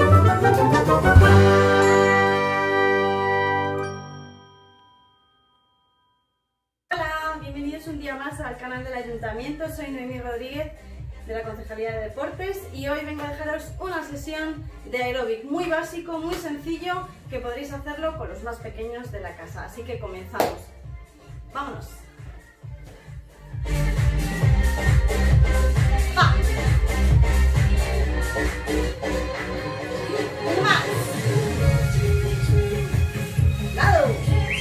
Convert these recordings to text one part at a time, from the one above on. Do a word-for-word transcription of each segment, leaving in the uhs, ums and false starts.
Un día más al canal del Ayuntamiento. Soy Noemí Rodríguez de la Concejalía de Deportes y hoy vengo a dejaros una sesión de aeróbic muy básico, muy sencillo, que podréis hacerlo con los más pequeños de la casa. Así que comenzamos. ¡Vámonos! ¡Va! ¡Un más! ¡Lado!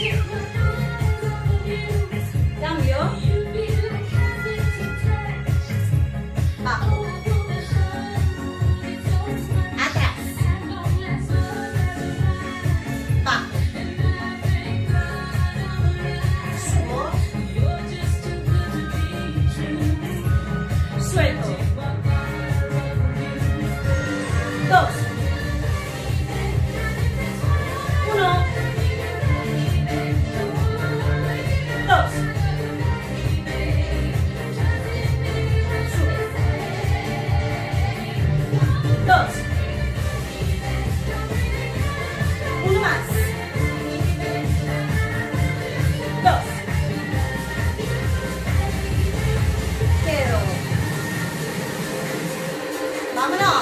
Cambio. Bajo. Atrás. Bajo. Subo. Suelto. Dos. Uno. Dos. Dos. Uno más. Dos. Quedo. Vámonos.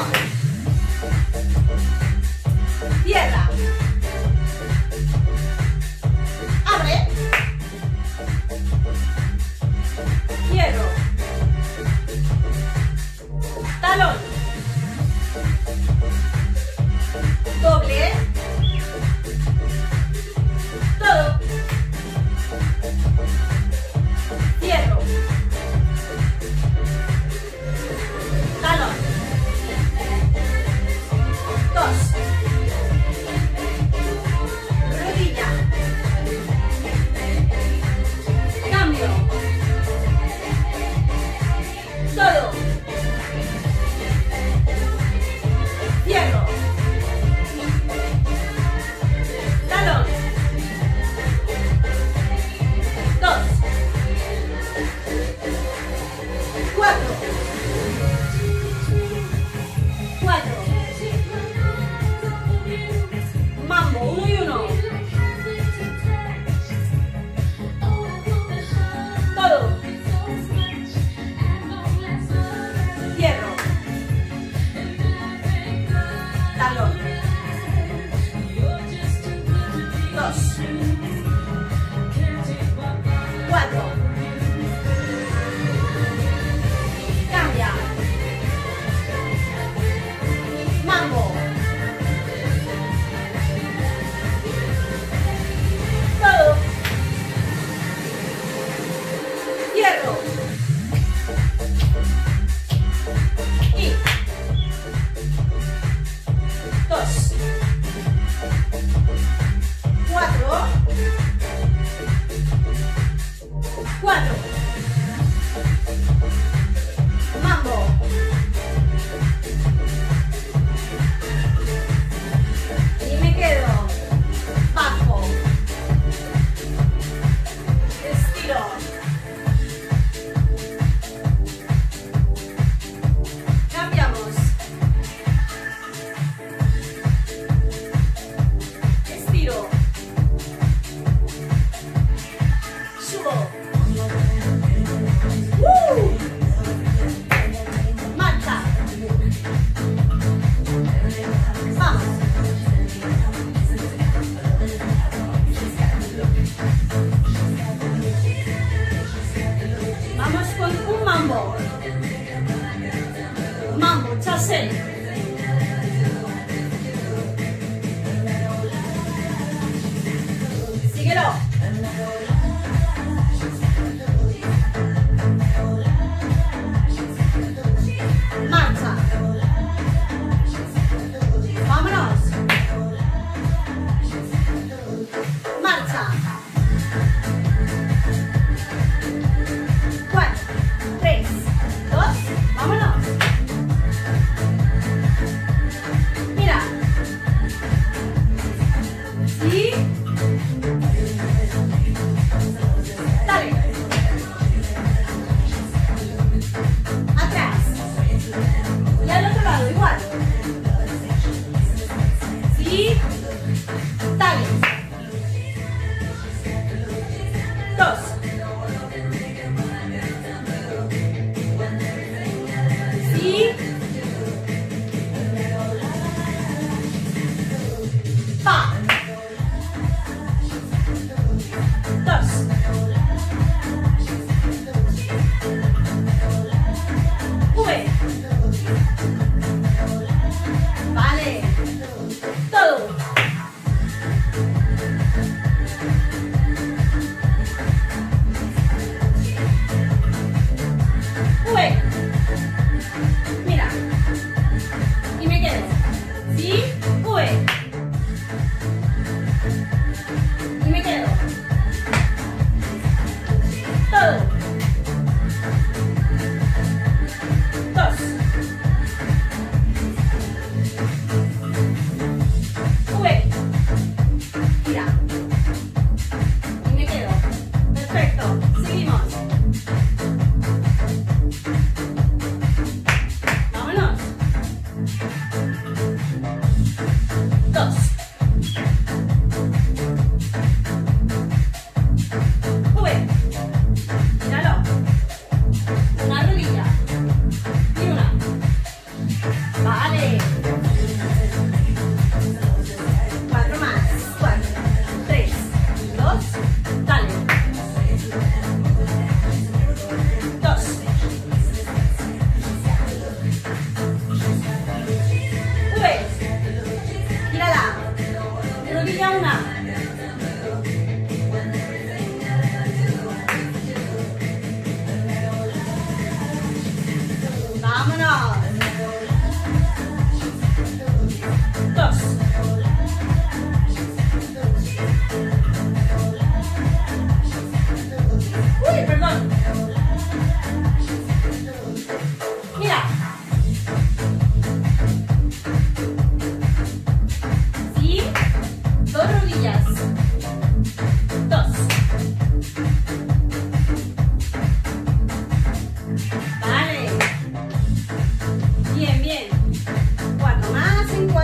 Cierra. Abre. Cierro. Talón. Doble. Todo. Cierro. Talón. Dos. Rodilla. Cambio. Todo. Cierro. Talón. Dos. Cuatro. Cuatro. Mambo, uno y uno. Todo. Cierro. Talón. Dos. Cuatro. Cambia. Mambo. Todo. Cierro. Y. Dos.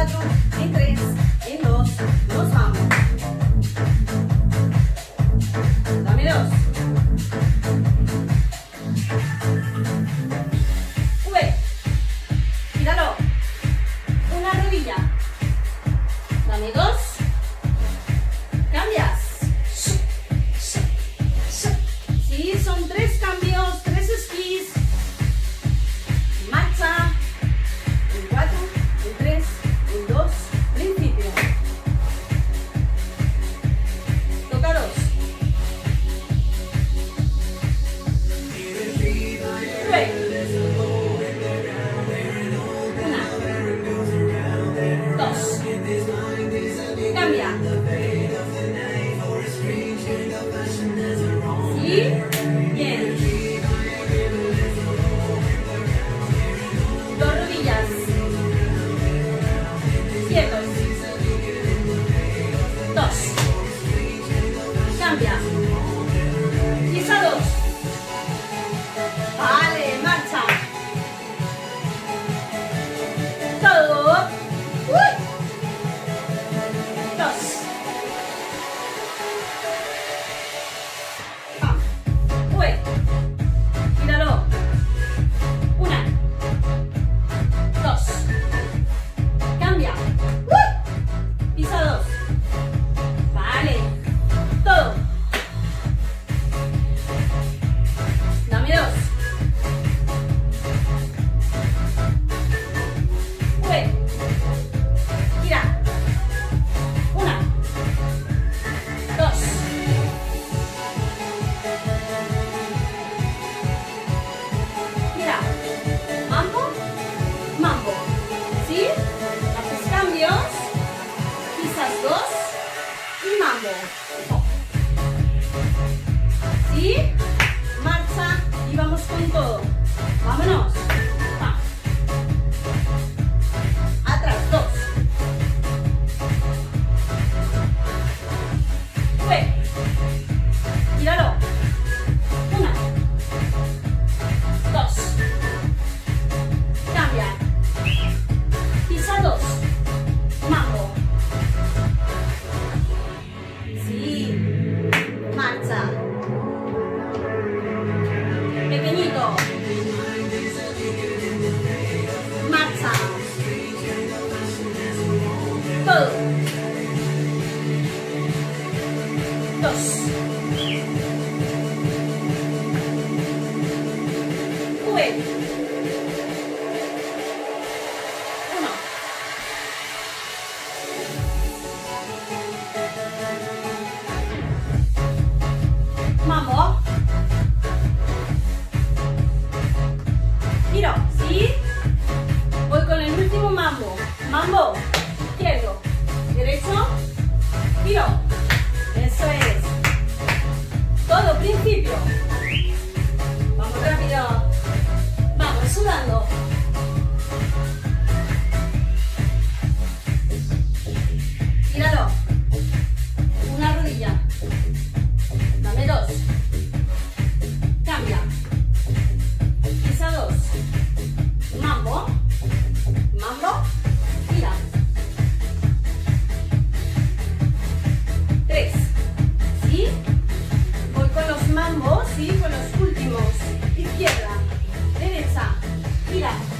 cuatro, en tres, en dos, nos vamos. Dame dos. Sube. Gíralo. Una rodilla. Dame dos. Cambias. Sí, son tres cambios, tres esquís. Marcha. En cuatro, en tres, en dos, principio. Toca dos. Sube. Una. Dos. Cambia. Sí. Bien. Dos rodillas. Quietos. Dos. Cambia. Pisa dos. Vale, marcha. Todo. Uy. Dos. Va. Uy. Gíralo. Una. Dos. Cambia. Uy. Pisa dos. Vale. Todo. Dame dos. Uy. Gira. Una. Dos. Gira. Mambo. Mambo. ¿Sí? Haces cambios. Pisas dos. Y mambo. ¿Sí? Marcha y vamos con todo. Vámonos. Va. Atrás, dos. Sube. Gíralo. Una. Dos. Cambia. Pisa dos. Mambo. Sí. Marcha. Pequeñito. Marcha. Todo. Dos. Sube. Uno. Mambo. Giro, ¿sí? Voy con el último mambo. Mambo. Izquierdo. Derecho. Giro. Eso es. Todo principio. Vamos rápido. Vamos sudando. Gíralo. Una rodilla. Dame dos. Cambia. Pisa dos. Mambo. Mambo. Gira. Tres. ¿Sí? Voy con los mambos, ¿sí? Con los últimos. Izquierda. Derecha. Gira.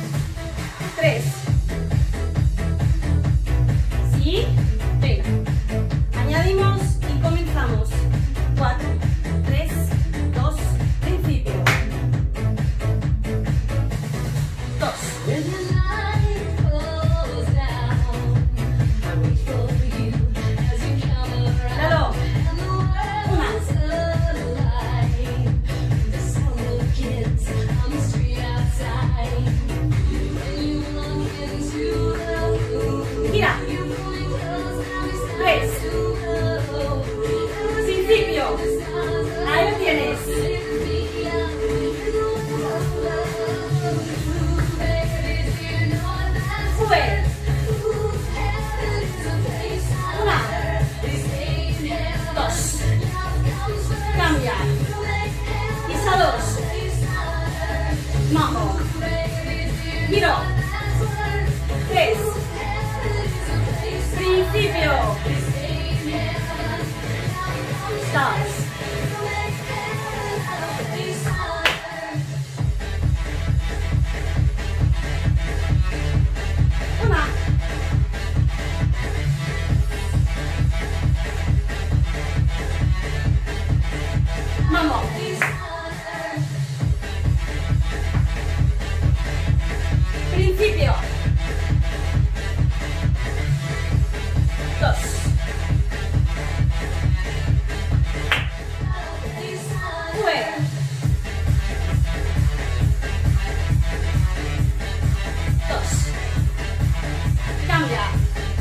dos. Fuera. Dos. Cambia.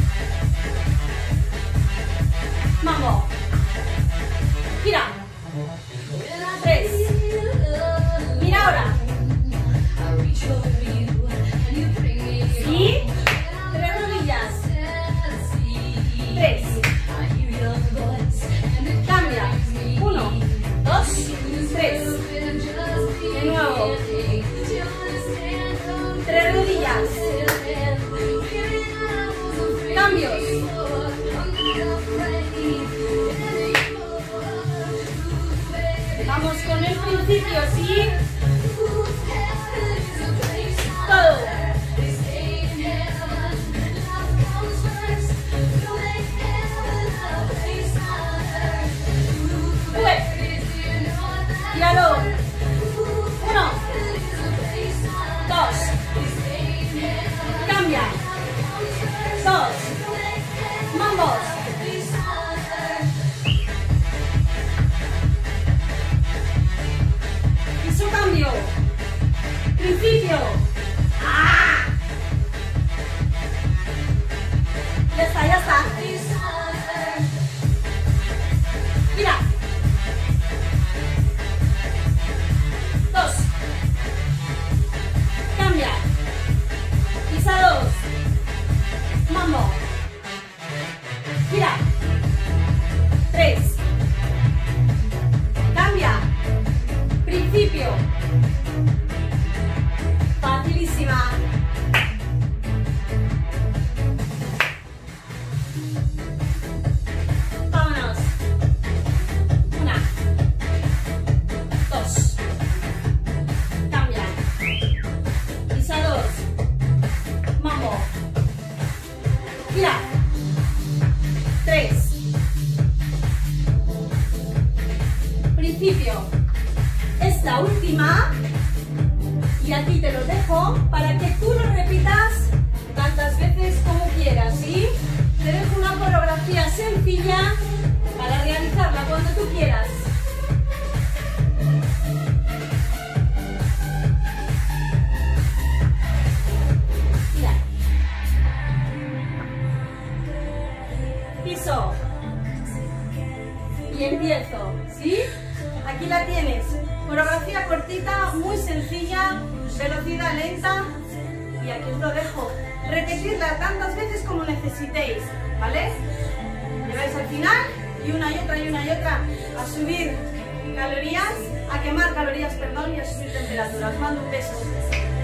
Mambo. Gira. Tres. Mira ahora. Y tres rodillas. Tres. Cambia. Uno, dos, tres. De nuevo. Tres rodillas. Cambios. Vamos con el principio, ¿sí? Todo. Tíralo. Uno. Dos. Cambia. Dos. Mambos. Y su cambio. Principio. ¡Ah! Ya está, ya está. Mira. Dos. Cambia. Pisa dos. Mambo. Gira. Tres. Cambia. Principio. Facilísima. Vámonos. Una. Dos. Cambia. Pisa dos. Mambo. Gira. Tres. Principio. Esta última. Y aquí te lo dejo para que tú lo repitas tantas veces como quieras, ¿sí? Te dejo una coreografía sencilla para realizarla cuando tú quieras. Mira. Piso. Y empiezo, ¿sí? Aquí la tienes. Coreografía cortita, muy sencilla, velocidad lenta. Y aquí os lo dejo. Repetirla tantas veces como necesitéis, ¿vale? Llegáis al final y una y otra y una y otra a subir calorías, a quemar calorías, perdón, y a subir temperaturas. Mando un beso.